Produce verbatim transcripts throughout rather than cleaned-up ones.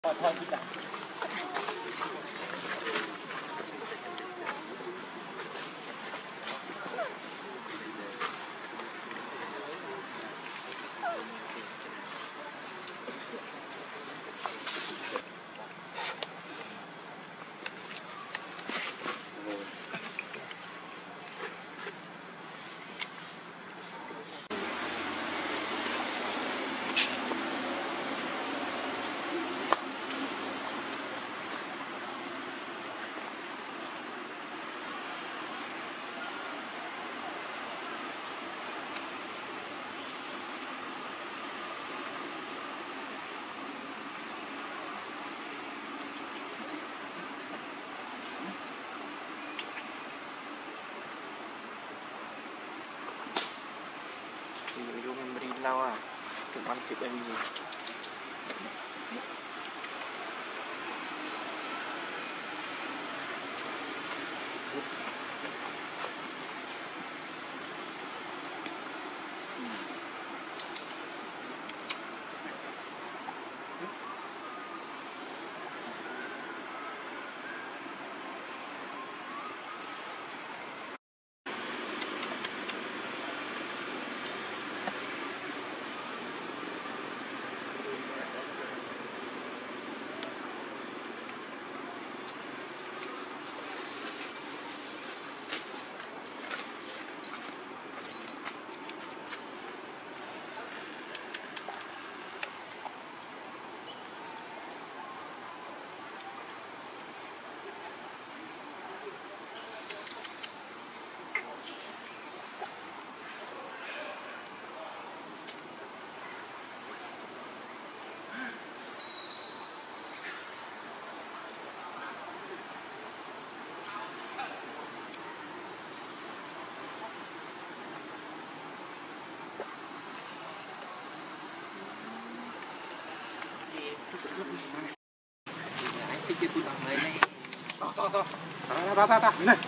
thôi thôi chị đặt dùng memory lâu à, tụi anh chụp em gì thích cái tụi bằng này to to to to to to này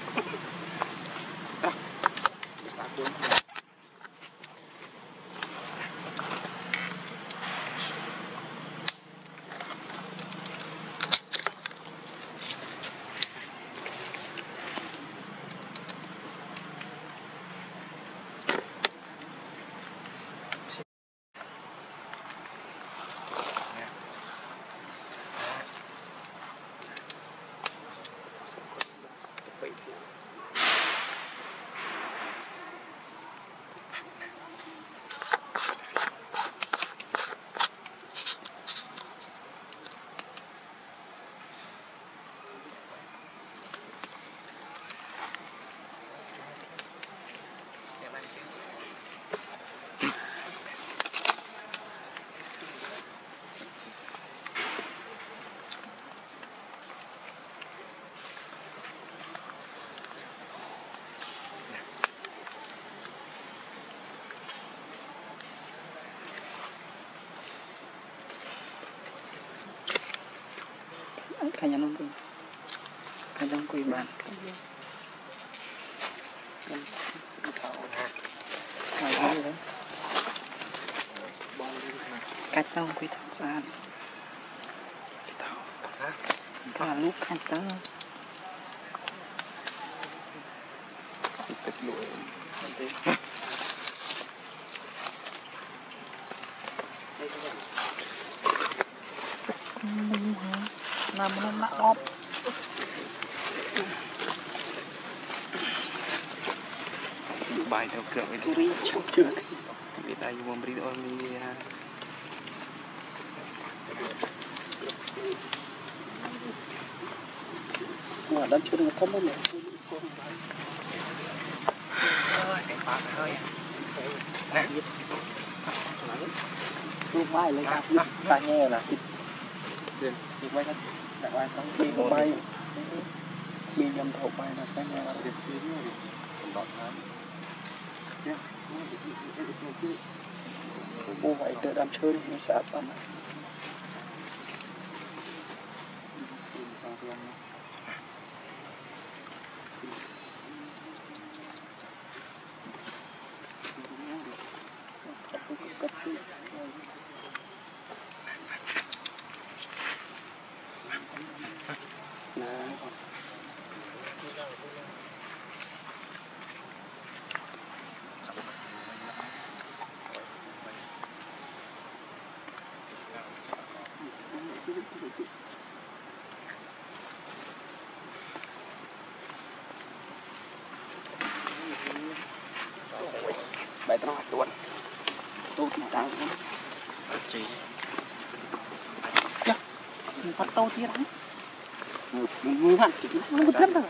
kayak nunggu kadang kui ban cách tao kui thật xa cả lúc khách tao cách lụi làm nó nặng ốp bài theo cửa với turi chưa người ta dùng một video mi mà đang chưa được thấm nữa cái phá hơi nè luôn bay lên cặp ta nghe là được được bay đại bay không đi không bay đi nhầm thổ bay là sẽ nghe là được đọt thám vô vậy tự đam chơi nó sẽ tầm bài trò tuần tôi thì đang chỉ chắc phát tô tiết lắm mưa hẳn chỉ nó một thân rồi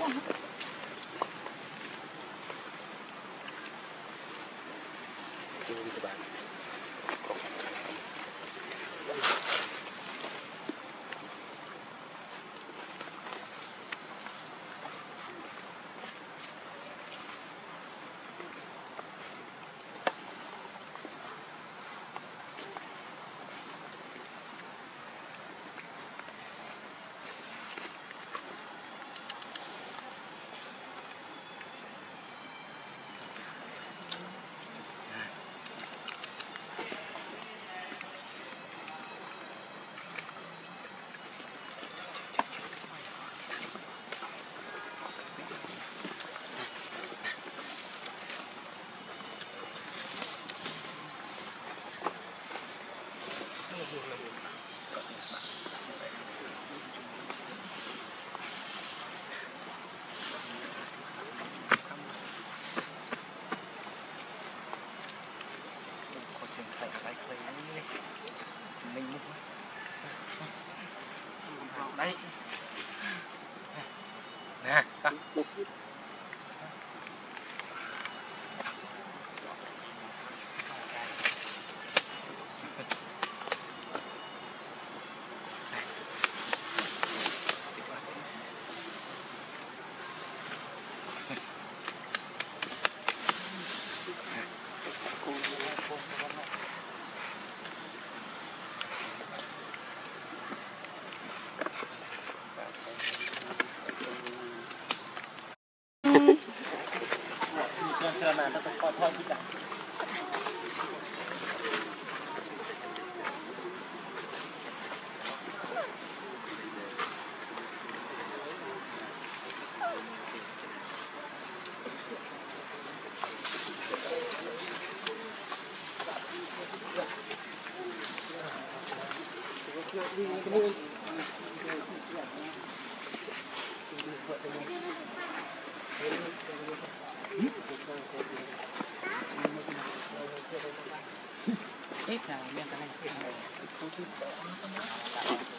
đấy nè ta Hãy subscribe cho kênh Ghiền Mì Gõ để không bỏ lỡ những video hấp dẫn. Ít là liên quan đến